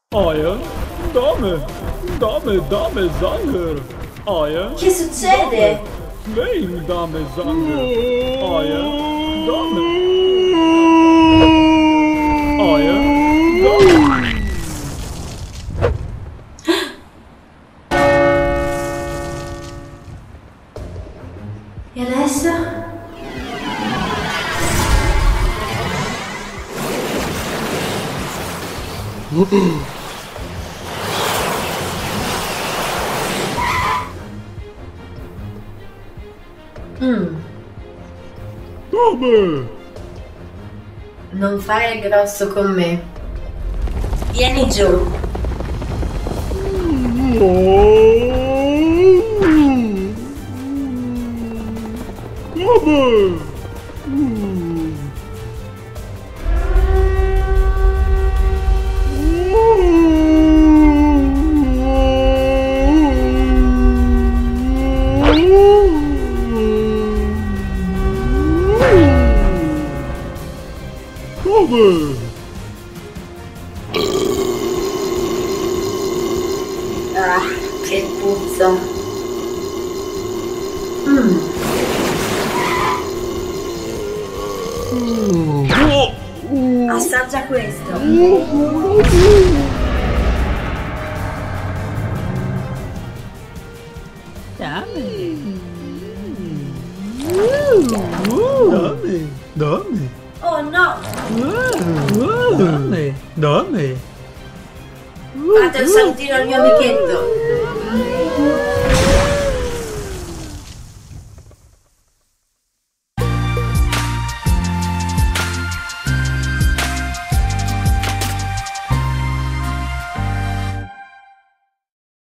Aya, dame zanger. Aya. Che succede? Flame dame zanger. Aya, dame. Aya, dame. E adesso? Dame. Non fare il grosso con me. Vieni giù. Dame. Dame. Ah, che puzza. Assaggia questo. Dame. Oh no! Dame. Fate un salutino al mio amichetto.